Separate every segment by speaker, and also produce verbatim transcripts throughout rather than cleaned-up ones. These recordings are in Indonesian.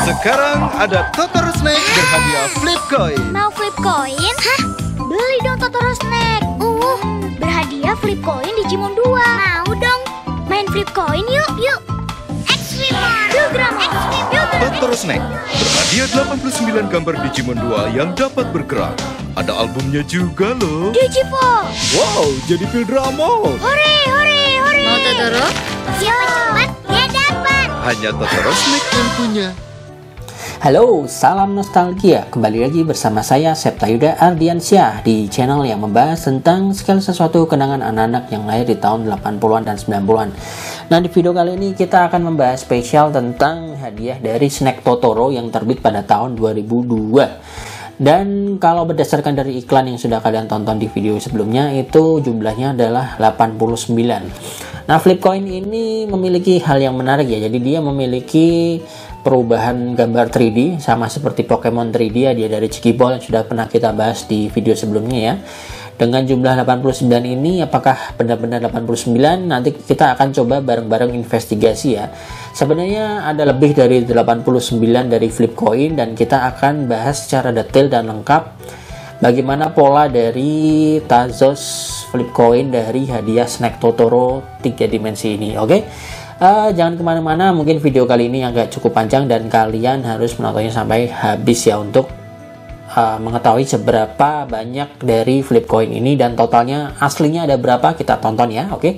Speaker 1: Sekarang ada Totoro Snack berhadiah flip coin.
Speaker 2: Mau flip coin? Hah? Beli dong Totoro Snack. Uh, berhadiah flip coin Digimon dua. Mau dong. Main flip coin yuk, yuk. Extremon. Yuk, Gramon. Yuk,
Speaker 1: Totoro Snack berhadiah delapan puluh sembilan gambar Digimon dua yang dapat bergerak. Ada albumnya juga loh.
Speaker 2: Digivo.
Speaker 1: Wow, jadi Pildramo.
Speaker 2: Hore, hore, hore.
Speaker 3: Mau Totoro?
Speaker 2: Siapa cepat, dia dapat.
Speaker 1: Hanya Totoro Snack yang punya.
Speaker 4: Halo, salam nostalgia. Kembali lagi bersama saya Septa Yuda Ardiansyah di channel yang membahas tentang segala sesuatu kenangan anak-anak yang lahir di tahun delapan puluhan dan sembilan puluhan. Nah, di video kali ini kita akan membahas spesial tentang hadiah dari Snack Totoro yang terbit pada tahun dua ribu dua. Dan kalau berdasarkan dari iklan yang sudah kalian tonton di video sebelumnya, itu jumlahnya adalah delapan puluh sembilan. Nah, flip coin ini memiliki hal yang menarik ya. Jadi dia memiliki perubahan gambar tiga D sama seperti Pokemon tiga D ya, dia dari Chikiball yang sudah pernah kita bahas di video sebelumnya ya. Dengan jumlah delapan puluh sembilan ini, apakah benar-benar delapan puluh sembilan? Nanti kita akan coba bareng-bareng investigasi ya. Sebenarnya ada lebih dari delapan puluh sembilan dari flip coin, dan kita akan bahas secara detail dan lengkap bagaimana pola dari Tazos flip coin dari hadiah Snack Totoro tiga dimensi ini. Oke, okay? uh, jangan kemana-mana, mungkin video kali ini agak cukup panjang dan kalian harus menontonnya sampai habis ya untuk uh, mengetahui seberapa banyak dari flip coin ini dan totalnya aslinya ada berapa. Kita tonton ya. Oke, okay?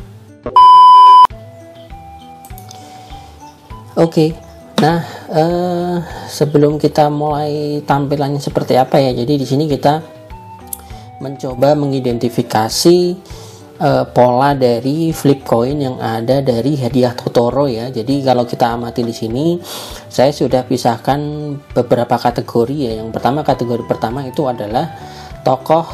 Speaker 4: oke okay. Nah, uh, sebelum kita mulai tampilannya seperti apa ya, jadi di sini kita mencoba mengidentifikasi uh, pola dari flip coin yang ada dari hadiah Totoro ya. Jadi kalau kita amati di sini, saya sudah pisahkan beberapa kategori ya. Yang pertama, kategori pertama itu adalah tokoh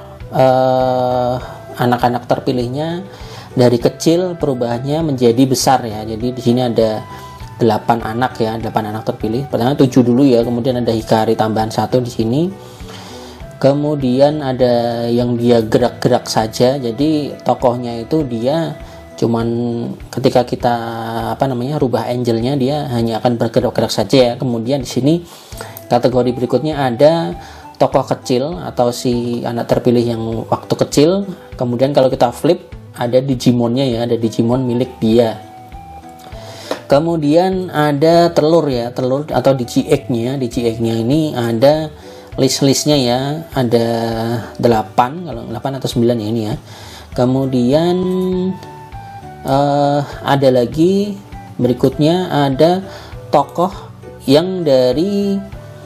Speaker 4: uh, anak-anak terpilihnya dari kecil perubahannya menjadi besar ya. Jadi di sini ada delapan anak ya, delapan anak terpilih. Pertama tujuh dulu ya, kemudian ada Hikari tambahan satu di sini. Kemudian ada yang dia gerak-gerak saja. Jadi tokohnya itu dia cuman ketika kita apa namanya rubah angelnya, dia hanya akan bergerak-gerak saja ya. Kemudian di sini kategori berikutnya ada tokoh kecil atau si anak terpilih yang waktu kecil. Kemudian kalau kita flip ada Digimonnya ya, ada Digimon milik dia. Kemudian ada telur ya, telur atau Digi Egg-nya. Digi Egg-nya ini ada list-listnya ya, ada delapan, kalau delapan atau sembilan ya ini ya. Kemudian uh, ada lagi berikutnya ada tokoh yang dari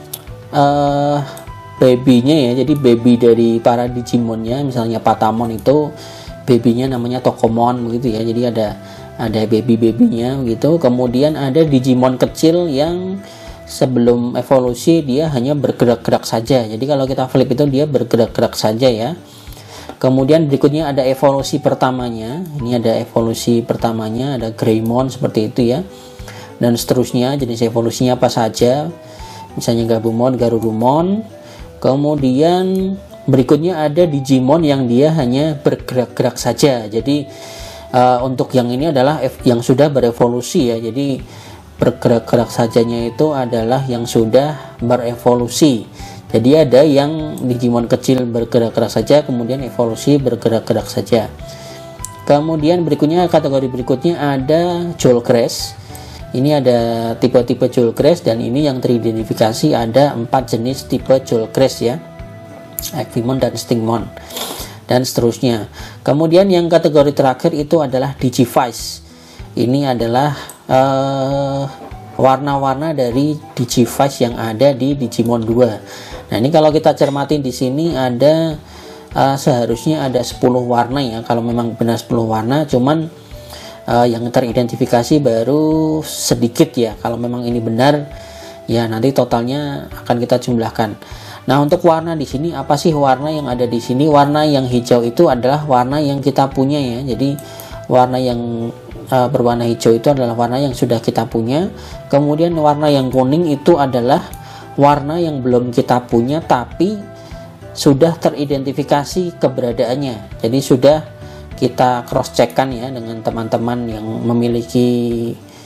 Speaker 4: uh, baby-nya ya. Jadi baby dari para Digimonnya, misalnya Patamon itu baby-nya namanya Tokomon begitu ya. Jadi ada ada baby-babynya gitu. Kemudian ada Digimon kecil yang sebelum evolusi dia hanya bergerak-gerak saja. Jadi kalau kita flip itu dia bergerak-gerak saja ya. Kemudian berikutnya ada evolusi pertamanya. Ini ada evolusi pertamanya, ada Greymon seperti itu ya. Dan seterusnya jenis evolusinya apa saja. Misalnya Gabumon, Garurumon. Kemudian berikutnya ada Digimon yang dia hanya bergerak-gerak saja. Jadi Uh, untuk yang ini adalah yang sudah berevolusi ya. Jadi bergerak-gerak sajanya itu adalah yang sudah berevolusi. Jadi ada yang Digimon kecil bergerak-gerak saja, kemudian evolusi bergerak-gerak saja. Kemudian berikutnya, kategori berikutnya ada Jolcrash. Ini ada tipe-tipe Jolcrash, dan ini yang teridentifikasi ada empat jenis tipe Jolcrash ya, Eevimon dan Stingmon dan seterusnya. Kemudian yang kategori terakhir itu adalah Digivice. Ini adalah uh, warna-warna dari Digivice yang ada di Digimon dua. Nah, ini kalau kita cermati di sini ada uh, seharusnya ada sepuluh warna ya. Kalau memang benar sepuluh warna, cuman uh, yang teridentifikasi baru sedikit ya. Kalau memang ini benar ya, nanti totalnya akan kita jumlahkan. Nah, untuk warna di sini apa sih warna yang ada di sini? Warna yang hijau itu adalah warna yang kita punya ya. Jadi warna yang uh, berwarna hijau itu adalah warna yang sudah kita punya. Kemudian warna yang kuning itu adalah warna yang belum kita punya tapi sudah teridentifikasi keberadaannya. Jadi sudah kita cross check kan ya dengan teman-teman yang memiliki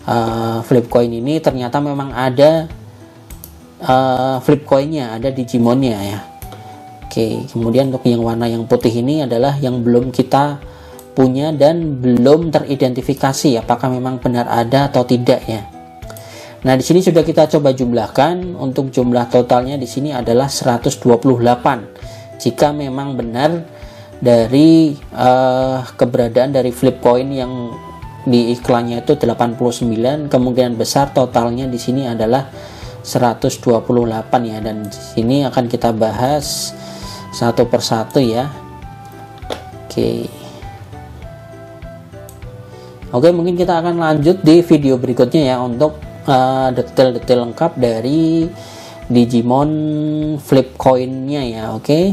Speaker 4: uh, flip coin ini ternyata memang ada uh, flip coinnya, ada Digimonnya ya. Oke, kemudian untuk yang warna yang putih ini adalah yang belum kita punya dan belum teridentifikasi apakah memang benar ada atau tidak ya. Nah, di sini sudah kita coba jumlahkan. Untuk jumlah totalnya di sini adalah seratus dua puluh delapan. Jika memang benar dari uh, keberadaan dari flip coin yang di iklannya itu delapan puluh sembilan, kemungkinan besar totalnya di sini adalah seratus dua puluh delapan ya. Dan di sini akan kita bahas satu persatu ya. Oke. Oke, mungkin kita akan lanjut di video berikutnya ya untuk uh, detail-detail lengkap dari Digimon flip coinnya ya. Oke.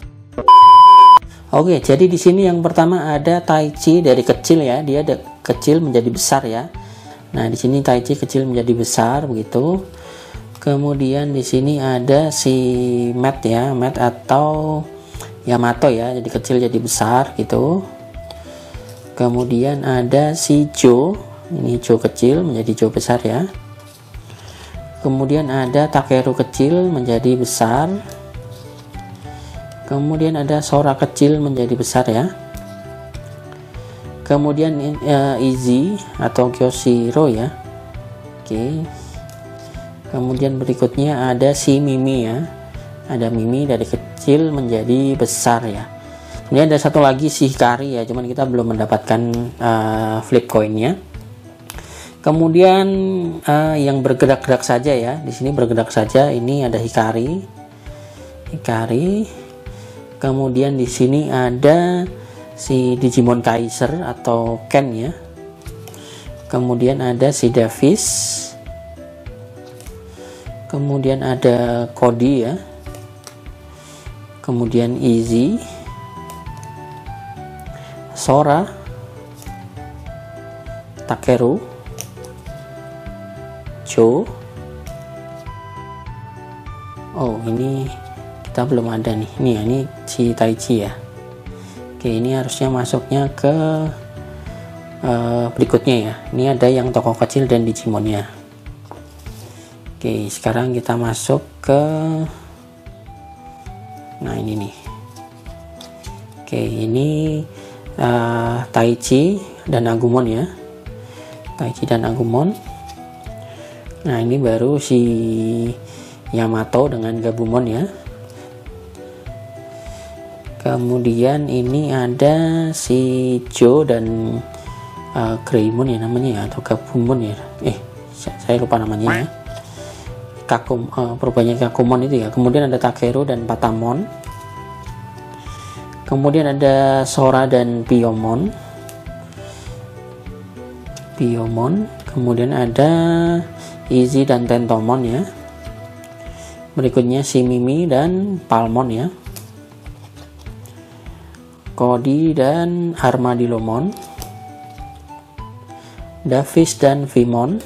Speaker 4: Oke, jadi di sini yang pertama ada Taichi dari kecil ya, dia ada kecil menjadi besar ya. Nah, di sini Taichi kecil menjadi besar begitu. Kemudian di sini ada si Matt ya, Matt atau Yamato ya, jadi kecil jadi besar gitu. Kemudian ada si Joe, ini Joe kecil menjadi Joe besar ya. Kemudian ada Takeru kecil menjadi besar. Kemudian ada Sora kecil menjadi besar ya. Kemudian uh, Izzy atau Kyoshiro ya. Oke. Kemudian berikutnya ada si Mimi ya. Ada Mimi dari kecil menjadi besar ya. Kemudian ada satu lagi si Hikari ya, cuman kita belum mendapatkan uh, flip coinnya. Kemudian uh, yang bergerak-gerak saja ya. Di sini bergerak saja, ini ada Hikari. Hikari. Kemudian di sini ada si Digimon Kaiser atau Ken ya. Kemudian ada si Davis. Kemudian ada Cody ya. Kemudian Izzy, Sora, Takeru, Joe. Oh, ini kita belum ada nih. Nih, ini si Taichi ya. Oke, ini harusnya masuknya ke uh, berikutnya ya. Ini ada yang tokoh kecil dan Digimonnya. Oke, sekarang kita masuk ke, nah ini nih. Oke, ini uh, Taichi dan Agumon ya. Taichi dan Agumon. Nah, ini baru si Yamato dengan Gabumon ya. Kemudian ini ada si Joe dan uh, Greymon ya namanya ya, atau Gabumon ya. Eh, saya lupa namanya ya. Kakum, uh, perubahannya Kakumon itu ya. Kemudian ada Takeru dan Patamon. Kemudian ada Sora dan Piyomon. Piyomon. Kemudian ada Izzy dan Tentomon ya. Berikutnya si Mimi dan Palmon ya. Cody dan Armadillomon. Davis dan Vimon.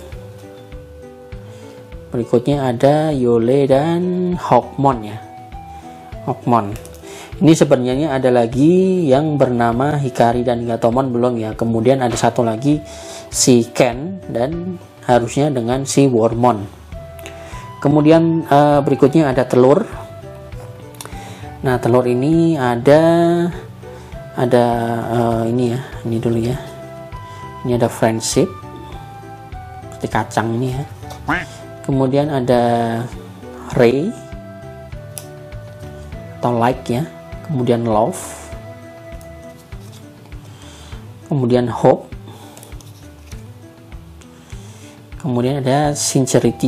Speaker 4: Berikutnya ada Yole dan Hawkmon ya. Hawkmon. Ini sebenarnya ada lagi yang bernama Hikari dan Gatomon belum ya. Kemudian ada satu lagi si Ken dan harusnya dengan si Wormmon. Kemudian uh, berikutnya ada telur. Nah, telur ini ada ada uh, ini ya. Ini dulu ya. Ini ada friendship. Seperti kacang ini ya. Kemudian ada Ray atau like ya. Kemudian love. Kemudian hope. Kemudian ada sincerity,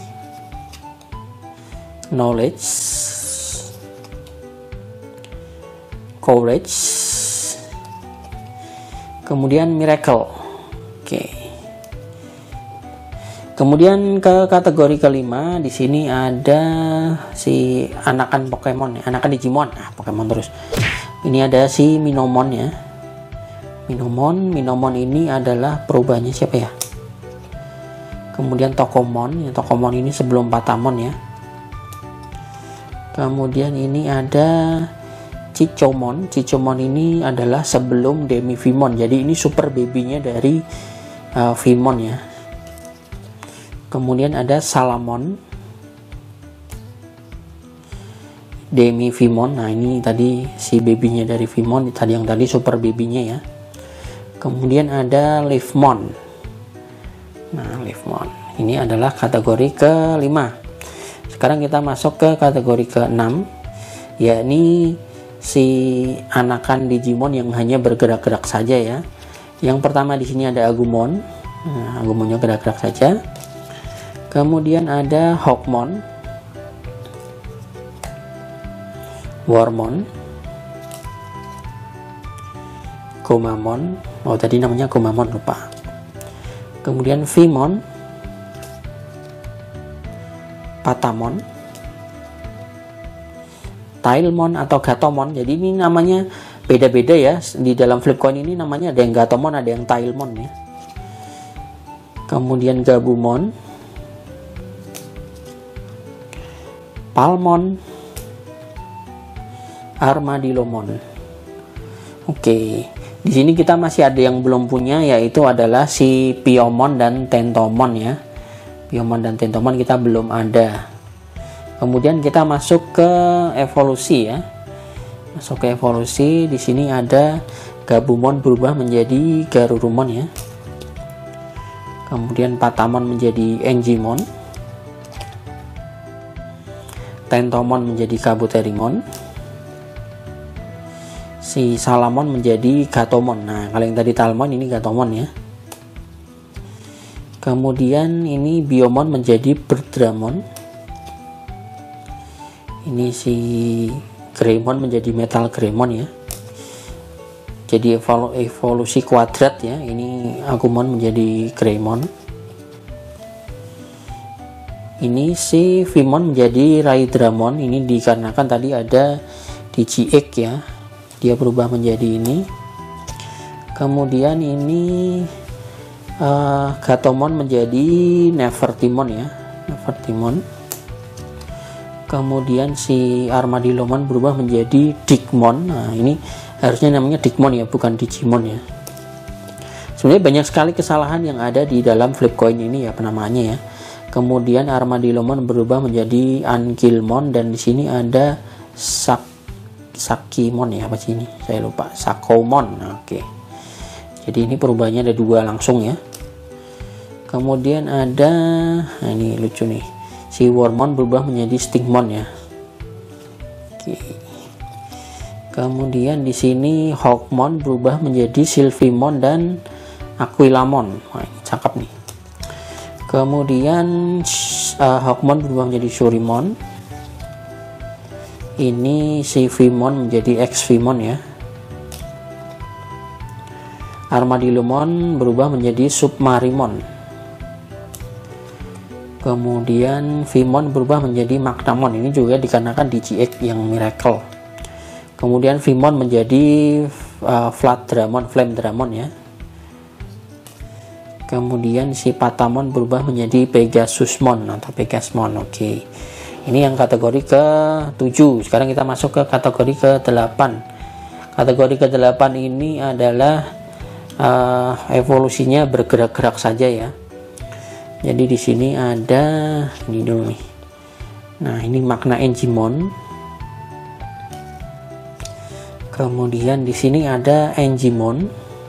Speaker 4: knowledge, courage. Kemudian miracle. Oke. Kemudian ke kategori kelima, di sini ada si anakan Pokemon ya, anakan Digimon. Nah, Pokemon terus. Ini ada si Minomon ya. Minomon, Minomon ini adalah perubahannya siapa ya? Kemudian Tokomon, ya, Tokomon ini sebelum Patamon ya. Kemudian ini ada Ciccomon. Ciccomon ini adalah sebelum Demi Vimon. Jadi ini super babynya dari uh, Vimon ya. Kemudian ada Salamon, Demivimon. Nah ini tadi si babynya dari Vimon, tadi yang tadi super babynya ya. Kemudian ada Leafmon. Nah Leafmon ini adalah kategori kelima. Sekarang kita masuk ke kategori keenam, yakni si anakan Digimon yang hanya bergerak-gerak saja ya. Yang pertama di sini ada Agumon. Nah, Agumonnya gerak-gerak saja. Kemudian ada Hawkmon, Wormmon, Gomamon. Oh tadi namanya Gomamon, lupa. Kemudian Vimon, Patamon, Tailmon atau Gatomon. Jadi ini namanya beda-beda ya. Di dalam Flipcoin ini namanya ada yang Gatomon, ada yang Tailmon ya. Kemudian Gabumon, Palmon, Armadillomon. Oke, di sini kita masih ada yang belum punya, yaitu adalah si Piyomon dan Tentomon ya. Piyomon dan Tentomon kita belum ada. Kemudian kita masuk ke evolusi ya. Masuk ke evolusi, di sini ada Gabumon berubah menjadi Garurumon ya. Kemudian Patamon menjadi Enjimon. Tentomon menjadi Kabuterimon. Si Salamon menjadi Gatomon. Nah, kalau yang tadi Talmon ini Gatomon ya. Kemudian ini Biomon menjadi Berdramon. Ini si Greymon menjadi Metal Greymon ya. Jadi evolu evolusi kuadrat ya. Ini Agumon menjadi Greymon. Ini si Vimon menjadi Raidramon. Ini dikarenakan tadi ada di G X ya. Dia berubah menjadi ini. Kemudian ini Uh, Gatomon menjadi Nevertimon ya, Nevertimon. Kemudian si Armadillomon berubah menjadi Digmon. Nah ini harusnya namanya Digmon ya, bukan Digimon ya. Sebenarnya banyak sekali kesalahan yang ada di dalam Flipcoin ini ya penamaannya ya. Kemudian Armadillomon berubah menjadi Ankylmon, dan di sini ada Sak Sakimon ya, apa sih ini? Saya lupa. Sakomon. Nah, oke. Jadi ini perubahannya ada dua langsung ya. Kemudian ada, nah ini lucu nih, si Wormmon berubah menjadi Stingmon ya. Oke. Kemudian di sini Hawkmon berubah menjadi Sylphimon dan Aquilamon. Wah, ini cakep nih. Kemudian uh, Hawkmon berubah menjadi Shurimon. Ini si Vimon menjadi X-Vimon ya. Armadillomon berubah menjadi Submarimon. Kemudian Vimon berubah menjadi Magnamon. Ini juga dikarenakan di G X yang Miracle. Kemudian Vimon menjadi uh, Flatdramon, Flamedramon ya. Kemudian si Patamon berubah menjadi Pegasusmon atau Pegasmon. Oke. Ini yang kategori ke tujuh. Sekarang kita masuk ke kategori ke delapan. Kategori ke delapan ini adalah uh, evolusinya bergerak-gerak saja ya. Jadi di sini ada ini dulu nih. Nah, ini Magna Enjimon. Kemudian di sini ada Enjimon.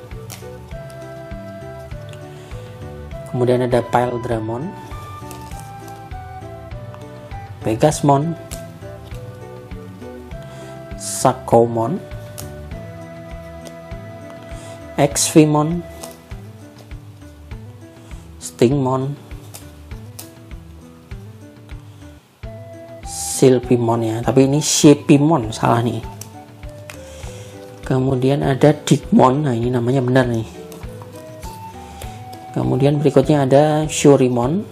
Speaker 4: Kemudian ada Paildramon, Pegasmon, Sakomon, X-Vimon, Stingmon, Sylphimon ya, tapi ini Shepimon, salah nih. Kemudian ada Digmon, nah ini namanya benar nih. Kemudian berikutnya ada Shurimon,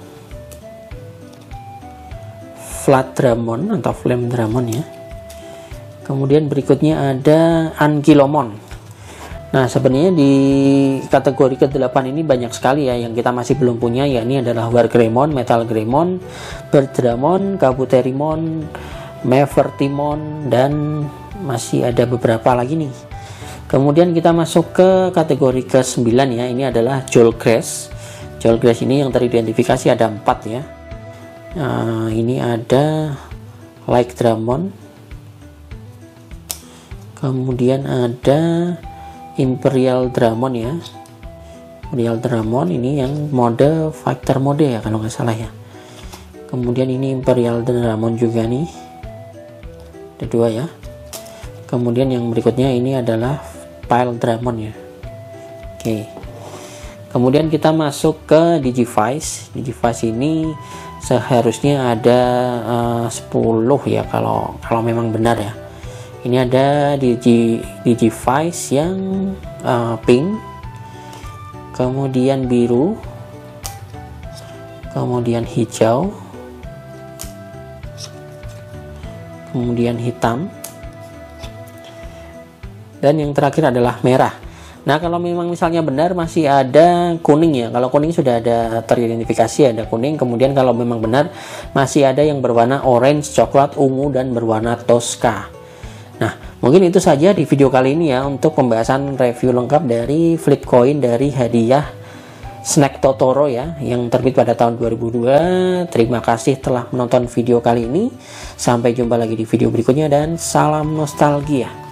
Speaker 4: Flatdramon atau Flamedramon ya. Kemudian berikutnya ada Ankylomon. Nah, sebenarnya di kategori ke delapan ini banyak sekali ya yang kita masih belum punya, ya ini adalah Wargreymon, Metal Greymon, Berdramon, Kabuterimon, Mevertimon, dan masih ada beberapa lagi nih. Kemudian kita masuk ke kategori ke sembilan ya, ini adalah Jolgrass. Jewel Grace ini yang teridentifikasi ada empat ya. Nah, ini ada Like Dramon, kemudian ada Imperial Dramon ya. Imperial Dramon ini yang mode fighter mode ya kalau nggak salah ya. Kemudian ini Imperial Dramon juga nih, ada dua ya. Kemudian yang berikutnya ini adalah Pile Dramon ya. Oke. Kemudian kita masuk ke Digivice. Digivice ini seharusnya ada uh, sepuluh ya kalau kalau memang benar ya. Ini ada Digi Digivice yang uh, pink, kemudian biru, kemudian hijau, kemudian hitam, dan yang terakhir adalah merah. Nah, kalau memang misalnya benar masih ada kuning ya. Kalau kuning sudah ada teridentifikasi, ada kuning. Kemudian kalau memang benar masih ada yang berwarna orange, coklat, ungu, dan berwarna Tosca. Nah, mungkin itu saja di video kali ini ya untuk pembahasan review lengkap dari flip coin dari hadiah Snack Totoro ya yang terbit pada tahun dua ribu dua. Terima kasih telah menonton video kali ini. Sampai jumpa lagi di video berikutnya dan salam nostalgia.